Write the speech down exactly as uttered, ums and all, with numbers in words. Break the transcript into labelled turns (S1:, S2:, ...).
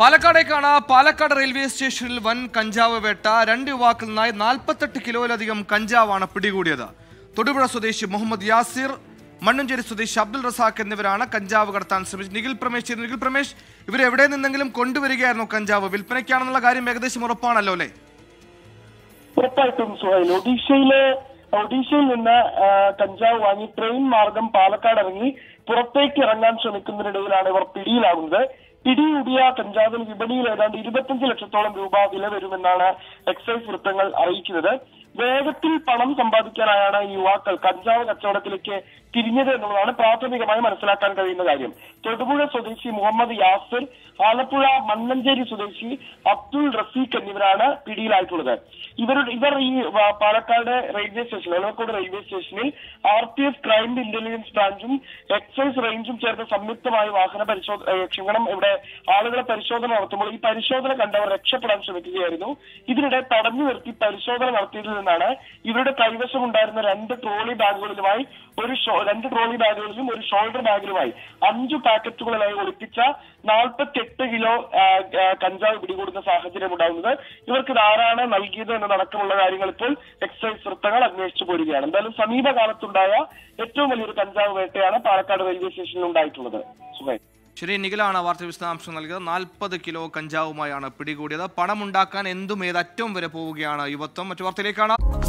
S1: പാലക്കാടേക്കാണ്. Palakkad railway സ്റ്റേഷനിൽ വൻ കഞ്ചാവ് വേട്ട. രണ്ട് യുവാക്കളിൽ നിന്നായി നാൽപ്പത്തെട്ട് കിലോയിലധികം കഞ്ചാവാണ് പിടികൂടിയത്. തൊടുപുഴ സ്വദേശി മുഹമ്മദ് യാസിർ, മണ്ണഞ്ചേരി സ്വദേശി അബ്ദുൾ റസാഖ് എന്നിവരാണ് കഞ്ചാവ് കടത്താൻ ശ്രമിച്ചത്. നിഖിൽ പ്രമേശ് നിഖിൽ പ്രമേശ് ഇവരെവിടെ നിന്നെങ്കിലും കൊണ്ടുവരികയായിരുന്നു കഞ്ചാവ്? വിൽപ്പനയ്ക്കാണെന്നുള്ള കാര്യം ഏകദേശം ഉറപ്പാണല്ലോ അല്ലേ?
S2: ഉറപ്പായിട്ടും സുഹൈൽ, ഒഡീഷയിലെ ഒഡീഷയിൽ നിന്ന് കഞ്ചാവ് വാങ്ങി ട്രെയിൻ മാർഗം പാലക്കാട് ഇറങ്ങി പുറത്തേക്ക് ഇറങ്ങാൻ ശ്രമിക്കുന്നതിനിടയിലാണ് ഇവർ പിടിയിലാകുന്നത്. പിടികൂടിയ കഞ്ചാവിന് വിപണിയിൽ ഏതാണ്ട് ഇരുപത്തിയഞ്ച് ലക്ഷത്തോളം രൂപ വില വരുമെന്നാണ് എക്സൈസ് വൃത്തങ്ങൾ അറിയിക്കുന്നത്. വേഗത്തിൽ പണം സമ്പാദിക്കാനായാണ് യുവാക്കൾ കഞ്ചാവ് കച്ചവടത്തിലേക്ക് തിരിഞ്ഞത് എന്നുള്ളതാണ് പ്രാഥമികമായി മനസ്സിലാക്കാൻ കഴിയുന്ന കാര്യം. തൊടുപുഴ സ്വദേശി മുഹമ്മദ് യാസിർ, ആലപ്പുഴ മണ്ണഞ്ചേരി സ്വദേശി അബ്ദുൾ റഫീഖ് എന്നിവരാണ് പിടിയിലായിട്ടുള്ളത്. ഇവരുടെ ഇവർ ഈ പാലക്കാട് റെയിൽവേ സ്റ്റേഷനിൽ എളവക്കോട് റെയിൽവേ സ്റ്റേഷനിൽ R P F crime intelligence ബ്രാഞ്ചും എക്സൈസ് റേഞ്ചും ചേർന്ന് സംയുക്തമായി വാഹന പരിശോധന ക്ഷമണം ഇവിടെ ആളുകളെ പരിശോധന നടത്തുമ്പോൾ ഈ പരിശോധന കണ്ടവർ രക്ഷപ്പെടാൻ ശ്രമിക്കുകയായിരുന്നു. ഇതിനിടെ തടഞ്ഞു നിർത്തി പരിശോധന നടത്തിയതിൽ നിന്നാണ് ഇവരുടെ കൈവശമുണ്ടായിരുന്ന രണ്ട് ട്രോളി ബാഗുകളിലുമായി ഒരു രണ്ട് ട്രോളി ബാഗുകളിലും ഒരു ഷോൾഡർ ബാഗിലുമായി അഞ്ചു പാക്കറ്റുകളിലായി ഒളിപ്പിച്ച നാൽപ്പത്തി എട്ട് കിലോ കഞ്ചാവ് പിടികൂടുന്ന സാഹചര്യം ഉണ്ടാകുന്നത്. ഇവർക്ക് ആരാണ് നൽകിയത് എന്നതടക്കമുള്ള കാര്യങ്ങൾ ഇപ്പോൾ എക്സൈസ് വൃത്തങ്ങൾ അന്വേഷിച്ചു പോരുകയാണ്. എന്തായാലും സമീപകാലത്തുണ്ടായ ഏറ്റവും വലിയൊരു കഞ്ചാവ് വേട്ടയാണ് പാലക്കാട് റെയിൽവേ സ്റ്റേഷനിൽ ഉണ്ടായിട്ടുള്ളത്. സുഹൈൽ,
S1: ശരി, നിഖിലാണ് വാർത്താ വിശദാംശം നൽകിയത്. നാൽപ്പത് കിലോ കഞ്ചാവുമായാണ് പിടികൂടിയത്. പണമുണ്ടാക്കാൻ എന്തും ഏതറ്റവും വരെ പോവുകയാണ് യുവത്വം. മറ്റു വാർത്തയിലേക്കാണ്.